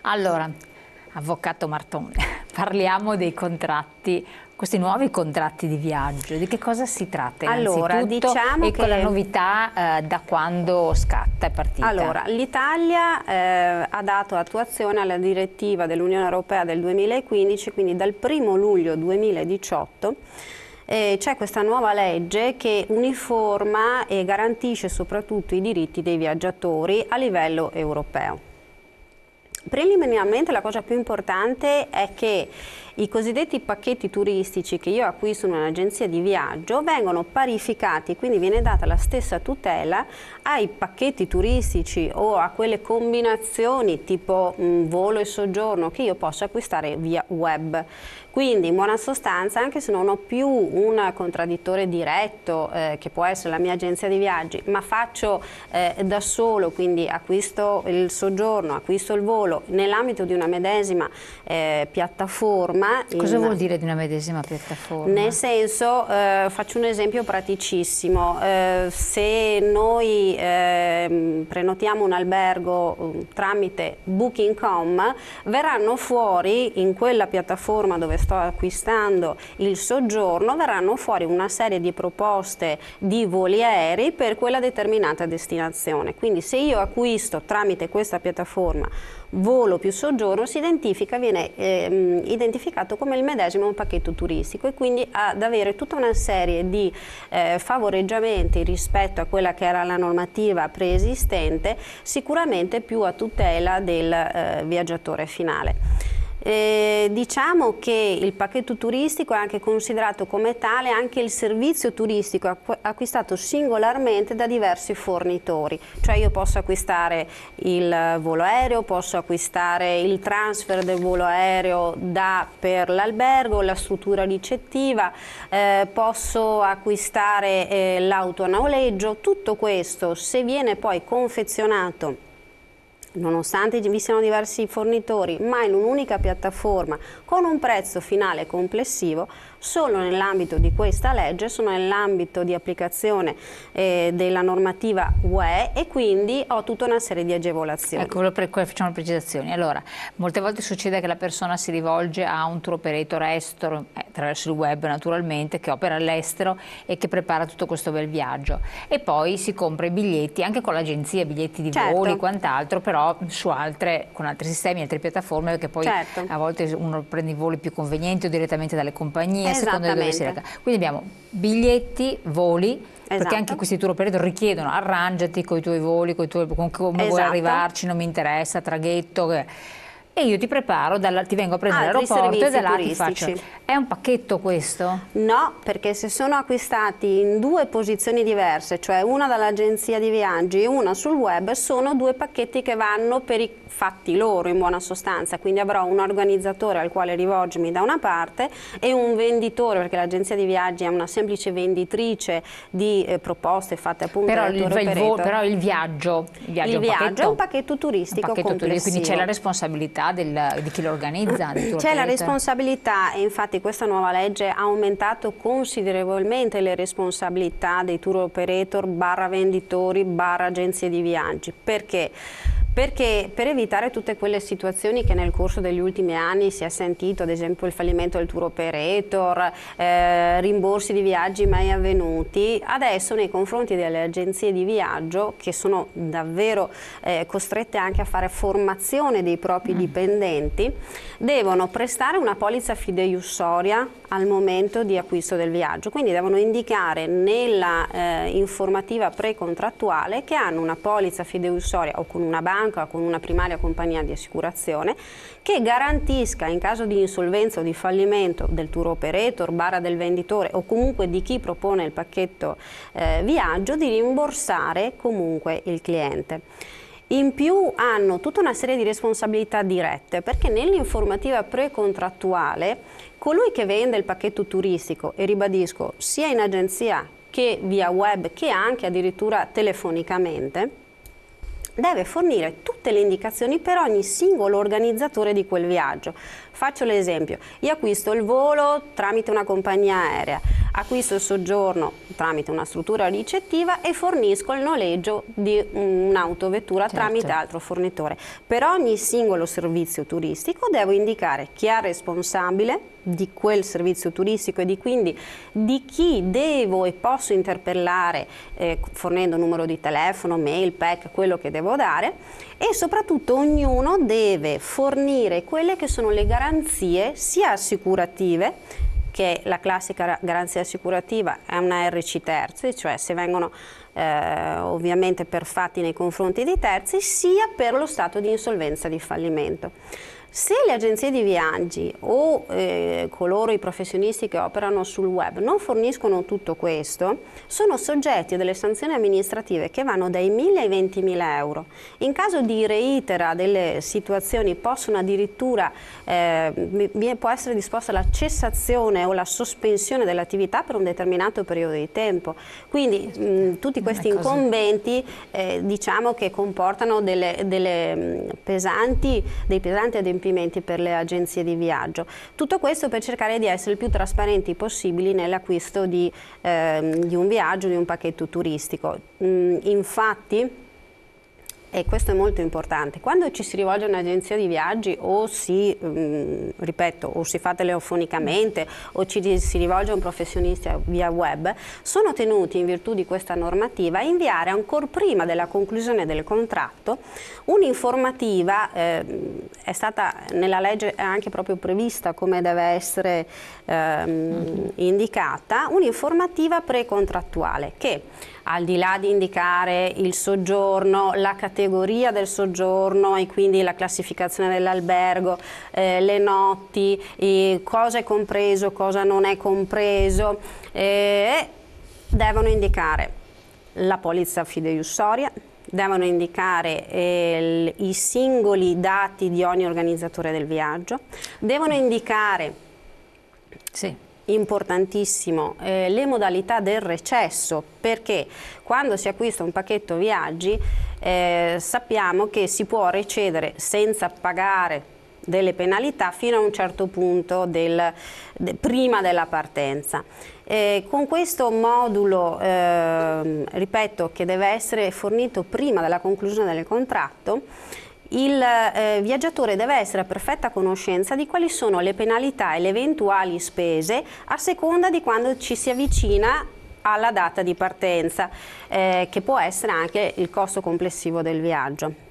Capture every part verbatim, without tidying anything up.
Allora, avvocato Marton, parliamo dei contratti, questi nuovi contratti di viaggio. Di che cosa si tratta allora, diciamo e che... con la novità eh, da quando scatta, è partita? Allora, l'Italia eh, ha dato attuazione alla direttiva dell'Unione Europea del duemilaquindici, quindi dal primo luglio duemiladiciotto eh, c'è questa nuova legge che uniforma e garantisce soprattutto i diritti dei viaggiatori a livello europeo. Preliminarmente la cosa più importante è che i cosiddetti pacchetti turistici che io acquisto in un'agenzia di viaggio vengono parificati, quindi viene data la stessa tutela ai pacchetti turistici o a quelle combinazioni tipo mh, volo e soggiorno che io posso acquistare via web. Quindi in buona sostanza, anche se non ho più un contraddittore diretto eh, che può essere la mia agenzia di viaggi, ma faccio eh, da solo, quindi acquisto il soggiorno, acquisto il volo nell'ambito di una medesima eh, piattaforma. Cosa in... vuol dire di una medesima piattaforma? Nel senso, eh, faccio un esempio praticissimo, eh, se noi eh, prenotiamo un albergo eh, tramite booking punto com, verranno fuori in quella piattaforma dove sto acquistando il soggiorno, verranno fuori una serie di proposte di voli aerei per quella determinata destinazione. Quindi se io acquisto tramite questa piattaforma volo più soggiorno, si identifica, viene eh, identificato come il medesimo pacchetto turistico e quindi ad avere tutta una serie di eh, favoreggiamenti rispetto a quella che era la normativa preesistente, sicuramente più a tutela del eh, viaggiatore finale. Eh, diciamo che il pacchetto turistico è anche considerato come tale anche il servizio turistico acquistato singolarmente da diversi fornitori, cioè io posso acquistare il volo aereo, posso acquistare il transfer del volo aereo da per l'albergo, la struttura ricettiva, eh, posso acquistare eh, l'auto a noleggio. Tutto questo, se viene poi confezionato nonostante vi siano diversi fornitori, ma in un'unica piattaforma con un prezzo finale complessivo, solo nell'ambito di questa legge, sono nell'ambito di applicazione eh, della normativa U E e quindi ho tutta una serie di agevolazioni. Ecco, per cui facciamo precisazioni. Allora, molte volte succede che la persona si rivolge a un tour operator estero, eh, attraverso il web naturalmente, che opera all'estero e che prepara tutto questo bel viaggio. E poi si compra i biglietti, anche con l'agenzia, biglietti di certo. voli e quant'altro, però su altre, con altri sistemi, altre piattaforme, perché poi certo. a volte uno prende i voli più convenienti o direttamente dalle compagnie, a seconda di dove si reca. Quindi abbiamo biglietti, voli, esatto. perché anche questi tour operator richiedono arrangiati con i tuoi voli, con, i tuoi, con come esatto. vuoi arrivarci, non mi interessa, traghetto. E io ti preparo, dalla, ti vengo a prendere all'aeroporto e da là ti faccio. È un pacchetto questo? No, perché se sono acquistati in due posizioni diverse, cioè una dall'agenzia di viaggi e una sul web, sono due pacchetti che vanno per i fatti loro in buona sostanza, quindi avrò un organizzatore al quale rivolgermi da una parte e un venditore, perché l'agenzia di viaggi è una semplice venditrice di eh, proposte fatte appunto però dal il, tour operator. Però il viaggio, il viaggio, il è, un viaggio è un pacchetto turistico un pacchetto complessivo. Turistico, quindi c'è la responsabilità del, di chi lo organizza? C'è la responsabilità e infatti questa nuova legge ha aumentato considerevolmente le responsabilità dei tour operator barra venditori barra agenzie di viaggi. Perché? Perché per evitare tutte quelle situazioni che nel corso degli ultimi anni si è sentito, ad esempio il fallimento del tour operator, eh, rimborsi di viaggi mai avvenuti, adesso nei confronti delle agenzie di viaggio, che sono davvero eh, costrette anche a fare formazione dei propri dipendenti, devono prestare una polizza fideiussoria al momento di acquisto del viaggio, quindi devono indicare nella eh, informativa precontrattuale che hanno una polizza fideiussoria o con una banca o con una primaria compagnia di assicurazione che garantisca in caso di insolvenza o di fallimento del tour operator, barra del venditore o comunque di chi propone il pacchetto eh, viaggio di rimborsare comunque il cliente. In più hanno tutta una serie di responsabilità dirette perché nell'informativa precontrattuale colui che vende il pacchetto turistico, e ribadisco sia in agenzia che via web che anche addirittura telefonicamente, deve fornire tutti tutte le indicazioni per ogni singolo organizzatore di quel viaggio. Faccio l'esempio, io acquisto il volo tramite una compagnia aerea, acquisto il soggiorno tramite una struttura ricettiva e fornisco il noleggio di un'autovettura certo. tramite altro fornitore. Per ogni singolo servizio turistico devo indicare chi è responsabile di quel servizio turistico e di quindi di chi devo e posso interpellare eh, fornendo numero di telefono, mail, P E C, quello che devo dare, e soprattutto ognuno deve fornire quelle che sono le garanzie sia assicurative, che la classica garanzia assicurativa è una R C terzi, cioè se vengono eh, ovviamente perfatti nei confronti di terzi, sia per lo stato di insolvenza di fallimento. Se le agenzie di viaggi o eh, coloro, i professionisti che operano sul web non forniscono tutto questo, sono soggetti a delle sanzioni amministrative che vanno dai mille ai ventimila euro. In caso di reitera delle situazioni possono addirittura, eh, può essere disposta la cessazione o la sospensione dell'attività per un determinato periodo di tempo. Quindi mh, tutti questi incombenti eh, diciamo che comportano delle, delle pesanti, dei pesanti adempimenti per le agenzie di viaggio. Tutto questo per cercare di essere il più trasparenti possibili nell'acquisto di, eh, di un viaggio, di un pacchetto turistico. Mm, infatti, e questo è molto importante, quando ci si rivolge a un'agenzia di viaggi o si, mh, ripeto, o si fa telefonicamente o ci si rivolge a un professionista via web, sono tenuti in virtù di questa normativa a inviare ancora prima della conclusione del contratto un'informativa, eh, è stata nella legge anche proprio prevista come deve essere ehm, indicata, un'informativa precontrattuale che al di là di indicare il soggiorno, la categoria del soggiorno e quindi la classificazione dell'albergo, eh, le notti, eh, cosa è compreso, cosa non è compreso, eh, devono indicare la polizza fideiussoria, devono indicare eh, i singoli dati di ogni organizzatore del viaggio, devono indicare sì. importantissimo eh, le modalità del recesso, perché quando si acquista un pacchetto viaggi eh, sappiamo che si può recedere senza pagare delle penalità fino a un certo punto del, de, prima della partenza. Eh, con questo modulo, eh, ripeto, che deve essere fornito prima della conclusione del contratto, il eh, viaggiatore deve essere a perfetta conoscenza di quali sono le penalità e le eventuali spese a seconda di quando ci si avvicina alla data di partenza, eh, che può essere anche il costo complessivo del viaggio.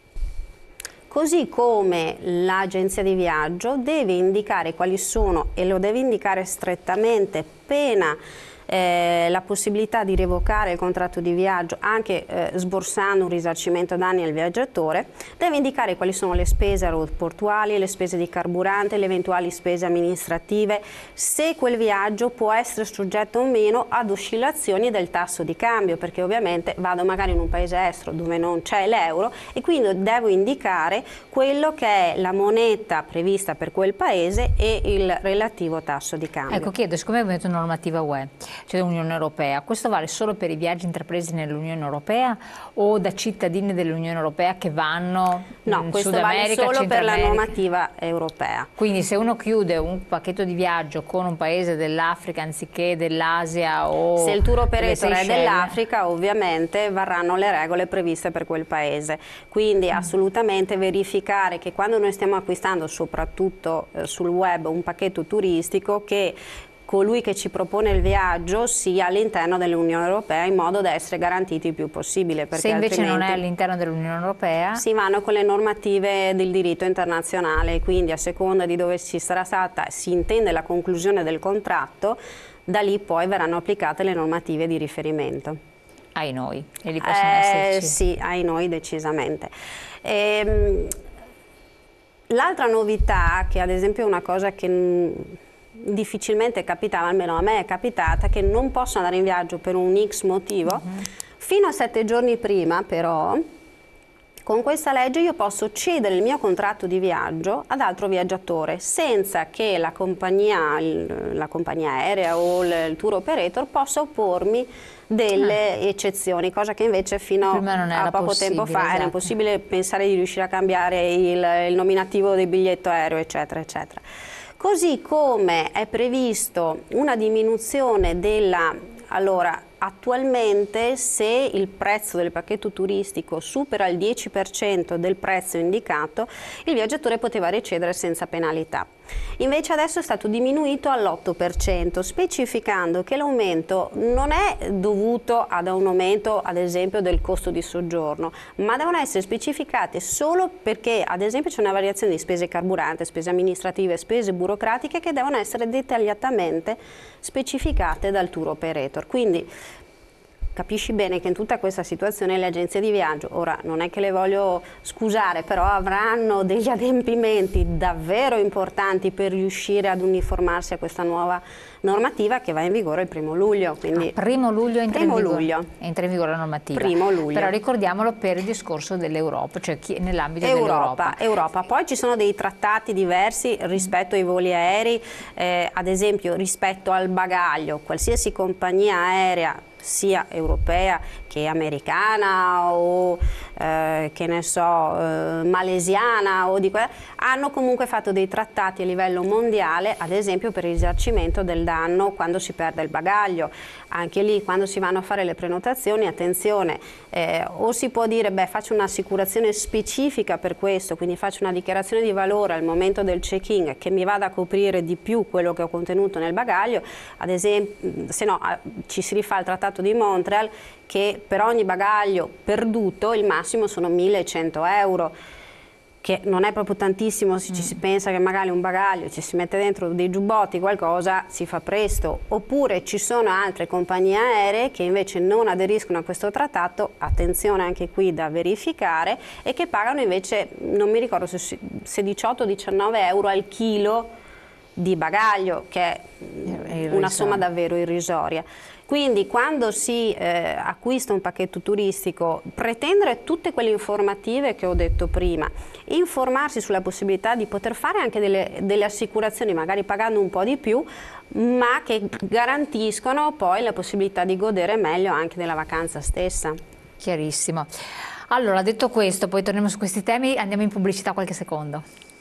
Così come l'agenzia di viaggio deve indicare quali sono, e lo deve indicare strettamente, pena Eh, la possibilità di revocare il contratto di viaggio anche eh, sborsando un risarcimento danni al viaggiatore, deve indicare quali sono le spese aeroportuali, le spese di carburante, le eventuali spese amministrative, se quel viaggio può essere soggetto o meno ad oscillazioni del tasso di cambio, perché ovviamente vado magari in un paese estero dove non c'è l'euro e quindi devo indicare quello che è la moneta prevista per quel paese e il relativo tasso di cambio. Ecco, chiedo, siccome è venuta normativa U E, cioè dell'Unione Europea, questo vale solo per i viaggi intrapresi nell'Unione Europea o da cittadini dell'Unione Europea che vanno no, in questo Sud America, vale solo per la America. normativa europea. Quindi se uno chiude un pacchetto di viaggio con un paese dell'Africa anziché dell'Asia o se il tour operator è dell'Africa, ovviamente varranno le regole previste per quel paese. Quindi mm. assolutamente verificare che quando noi stiamo acquistando soprattutto eh, sul web un pacchetto turistico, che colui che ci propone il viaggio sia all'interno dell'Unione Europea in modo da essere garantiti il più possibile. Se invece non è all'interno dell'Unione Europea? Si vanno con le normative del diritto internazionale, quindi a seconda di dove ci sarà stata, si intende la conclusione del contratto, da lì poi verranno applicate le normative di riferimento. Ai noi, e li possono eh, esserci? Sì, ai noi decisamente. Ehm, l'altra novità, che ad esempio è una cosa che difficilmente capitava, almeno a me è capitata, che non posso andare in viaggio per un X motivo, uh-huh. fino a sette giorni prima però Con questa legge io posso cedere il mio contratto di viaggio ad altro viaggiatore senza che la compagnia, la compagnia aerea o il tour operator possa oppormi delle ah. eccezioni, cosa che invece fino a poco tempo fa esatto. era impossibile pensare di riuscire a cambiare il, il nominativo del biglietto aereo, eccetera, eccetera. Così come è previsto una diminuzione della... Allora, attualmente se il prezzo del pacchetto turistico supera il dieci per cento del prezzo indicato, il viaggiatore poteva recedere senza penalità. Invece adesso è stato diminuito all'otto per cento, specificando che l'aumento non è dovuto ad un aumento, ad esempio, del costo di soggiorno, ma devono essere specificate solo perché, ad esempio, c'è una variazione di spese carburante, spese amministrative, spese burocratiche che devono essere dettagliatamente specificate dal tour operator. Quindi capisci bene che in tutta questa situazione le agenzie di viaggio, ora non è che le voglio scusare, però avranno degli adempimenti davvero importanti per riuscire ad uniformarsi a questa nuova normativa che va in vigore il primo luglio. Quindi ah, primo luglio entra, primo in, vigore, luglio. entra in vigore la normativa. Primo luglio. Però ricordiamolo per il discorso dell'Europa, cioè nell'ambito dell'Europa. Europa. Poi ci sono dei trattati diversi rispetto ai voli aerei, eh, ad esempio rispetto al bagaglio, qualsiasi compagnia aerea sia europea che americana o eh, che ne so eh, malesiana o di que- hanno comunque fatto dei trattati a livello mondiale, ad esempio per il risarcimento del danno quando si perde il bagaglio. Anche lì quando si vanno a fare le prenotazioni, attenzione, eh, o si può dire beh faccio un'assicurazione specifica per questo, quindi faccio una dichiarazione di valore al momento del check-in che mi vada a coprire di più quello che ho contenuto nel bagaglio, ad esempio, se no ci si rifà al trattato di Montreal che per ogni bagaglio perduto il massimo sono millecento euro, che non è proprio tantissimo se mm. ci si pensa che magari un bagaglio ci si mette dentro dei giubbotti, qualcosa si fa presto. Oppure ci sono altre compagnie aeree che invece non aderiscono a questo trattato, attenzione anche qui da verificare, e che pagano invece, non mi ricordo se, se diciotto diciannove euro al chilo di bagaglio, che è una somma davvero irrisoria. Quindi quando si eh, acquista un pacchetto turistico, pretendere tutte quelle informative che ho detto prima, informarsi sulla possibilità di poter fare anche delle, delle assicurazioni, magari pagando un po' di più, ma che garantiscono poi la possibilità di godere meglio anche della vacanza stessa. Chiarissimo. Allora, detto questo, poi torniamo su questi temi, andiamo in pubblicità qualche secondo.